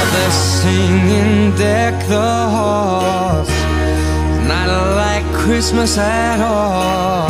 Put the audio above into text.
The singing deck the halls, not like Christmas at all.